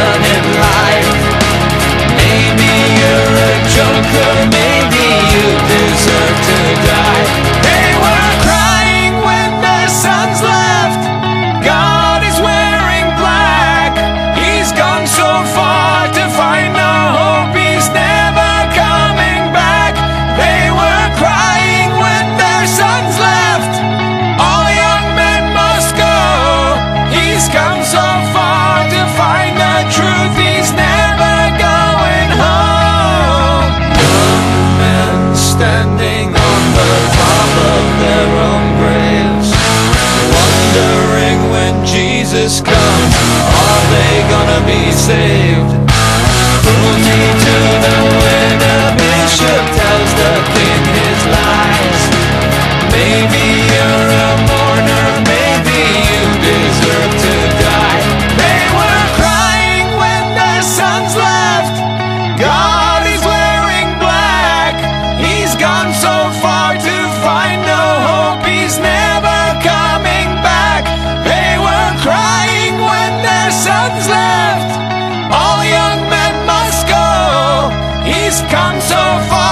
done in life. Maybe you're a joker, maybe you deserve to die. They were crying when their sons left. God is wearing black. He's gone so far to find no hope. He's never coming back. They were crying when their sons left. All young men must go. He's come so far to find the truth. He's never going home. Young men standing on the top of their own graves, wondering when Jesus comes, are they gonna be saved? Cruelty to the winner, bishop tells the king his lies. Maybe you're a mourner, maybe you deserve to die. They were crying when their sons left. God is wearing black. He's gone so far to find no hope. He's never coming back. They were crying when their sons left. All young men must go. He's come so far